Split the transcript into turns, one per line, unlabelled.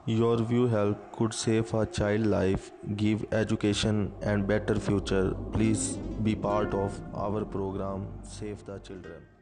Your view help could save a child life, give education and better future. Please be part of our program Save the Children.